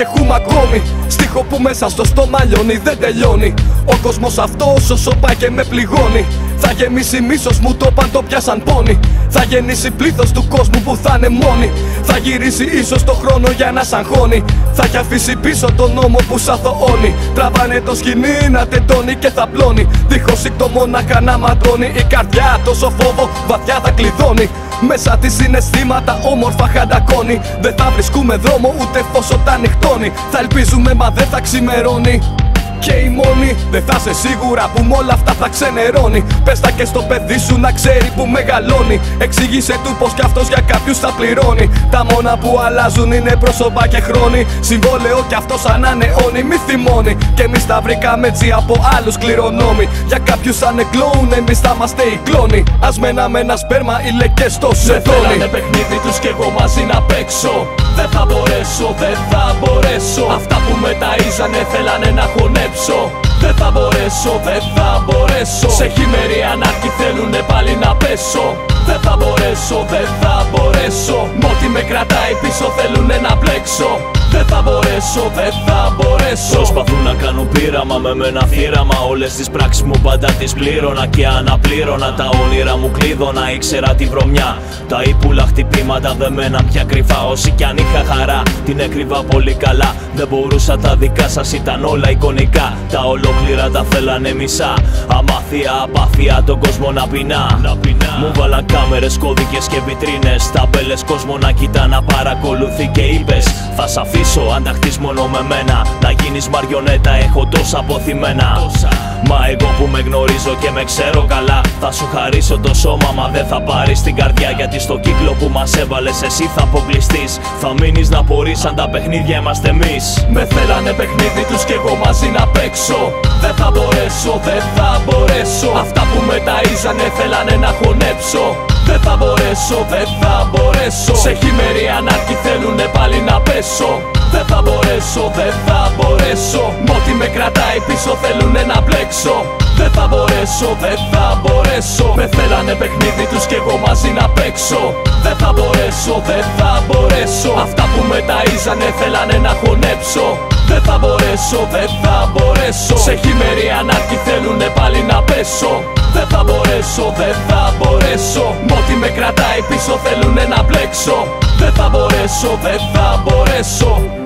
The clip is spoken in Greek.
και έχουμε ακόμη στίχο που μέσα στο στόμα λιώνει, δεν τελειώνει. Ο κόσμος αυτός όσο πάει και με πληγώνει. Θα γεμίσει μίσος μου το παν το πιάσαν πόνοι. Θα γεννήσει πλήθος του κόσμου που θα είναι μόνοι. Θα γυρίσει ίσως το χρόνο για να σ' αγχώνει. Θα έχει αφήσει πίσω τον νόμο που σ' αθωώνει. Τραβάνε το σκηνή να τεντώνει και θα πλώνει. Δίχως σύκτο μονάχα να ματώνει. Η καρδιά τόσο φόβο βαθιά θα κλειδώνει. Μέσα τη συναισθήματα όμορφα χαντακώνει. Δεν θα βρισκούμε δρόμο ούτε φως όταν νυχτώνει. Θα ελπίζουμε μα δεν θα ξημερώνει. Και οι μόνοι δεν θα είσαι σίγουρα που με όλα αυτά θα ξενερώνει. Πες τα και στο παιδί σου να ξέρει που μεγαλώνει. Εξήγησε του πως κι αυτός για κάποιους θα πληρώνει. Τα μόνα που αλλάζουν είναι πρόσωπα και χρόνοι. Συμβόλαιο κι αυτός ανανεώνει, μη θυμώνει. Κι εμείς τα βρήκαμε έτσι από άλλους κληρονόμοι. Για κάποιους σαν κλόουν, εμείς θα είμαστε οι κλόνοι. Ας μέναμε ένα σπέρμα οι λεκές στο σεδόνι. Με θέλανε παιχνίδι τους κι εγώ μαζί να παίξω. Δεν θα μπορέσω, δεν θα μπορέσω. Αυτά που με ταΐζανε θέλανε να χωνέψω. Δεν θα μπορέσω, δεν θα μπορέσω. Σε χειμερή ανάρκη θέλουνε πάλι να πέσω. Δεν θα μπορέσω, δεν θα μπορέσω. Μ' ό,τι με κρατάει πίσω θέλουνε να μπλέξω. Δεν θα μπορέσω, δεν θα μπορέσω. Προσπαθούν να κάνουν πείραμα με μένα θύραμα. Όλες τις πράξεις μου πάντα τις πλήρωνα και αναπλήρωνα. Τα όνειρα μου κλείδωνα, ήξερα τη βρωμιά. Τα ύπουλα χτυπήματα δεν μέναν πια κρυφά. Όσοι κι αν είχα χαρά την έκρυβα πολύ καλά. Δεν μπορούσα, τα δικά σας ήταν όλα εικονικά. Τα ολόκληρα τα θέλανε μισά. Αμάθεια, απάθεια, τον κόσμο να πεινά. Μου βάλαν κάμερες, κώδικες και βιτρίνες. Ταμπέλες, κόσμο να κοιτά, να παρακολουθεί και είπες θα σ' αφήσω αν τα χτεις μόνο με μένα. Να γίνεις μαριονέτα, έχω τόσα αποθυμένα. Μα εγώ που με γνωρίζω και με ξέρω καλά, θα σου χαρίσω το σώμα μα δεν θα πάρεις την καρδιά. Γιατί στο κύκλο που μας έβαλες εσύ θα αποκλειστείς. Θα μείνεις να πορείς αν τα παιχνίδια είμαστε εμείς. Με θέλανε παιχνίδι τους κι εγώ μαζί να παίξω. Δεν θα μπορέσω, δεν θα μπορέσω. Αυτά που με ταΐζανε θέλανε να χωνέψω. Δεν θα μπορέσω, δεν θα μπορέσω. Σε χειμερή ανάρκη θέλουνε πάλι να πέσω. Δεν θα μπορέσω, δεν θα μπορέσω. Μ' ό,τι με κρατάει πίσω θέλουνε να μπλέξω. Δεν θα μπορέσω, δεν θα μπορέσω. Με θέλανε παιχνίδι τους κι εγώ μαζί να παίξω. Δεν θα μπορέσω, δεν θα μπορέσω. Αυτά που με ταΐζανε θέλανε να χωνέψω. Δεν θα μπορέσω, δεν θα μπορέσω. Σε χειμερή ανάρκη θέλουνε πάλι να πέσω. Δεν θα μπορέσω, δεν θα μπορέσω. Μ' ό,τι με κρατάει πίσω θέλουνε να μπλέξω. Δεν θα μπορέσω, δεν θα μπορέσω.